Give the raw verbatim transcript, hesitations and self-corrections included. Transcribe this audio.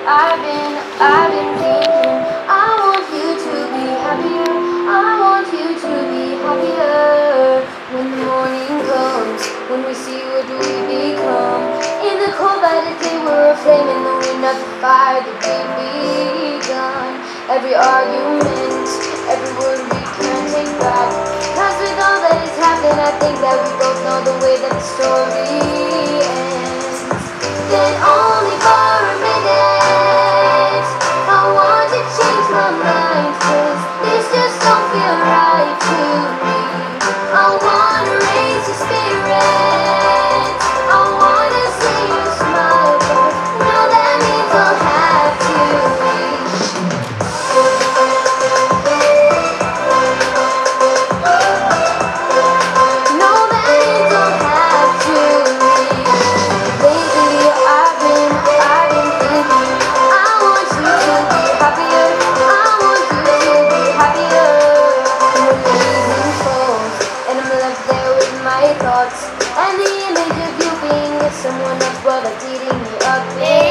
I've been, I've been thinking, I want you to be happier, I want you to be happier. When the morning comes, when we see what we become, in the cold light of day we're a flame in the wind of the fire that we've begun. Every argument, every word we can't take back, 'cause with all that has happened I think that we both know the way that the story ends. Then only for a minute I want to change my mind, 'cause this just don't feel right to me. I wanna raise your spirit, I wanna see you smile, but no, that means I'll have to leave. No, that means I'll have to leave. Lately I've been, I've been thinking, I want you to be happier, I want you to be happier. When the evening falls and I'm left there with my thoughts, and the image of you being with someone else, well, that's eating me up.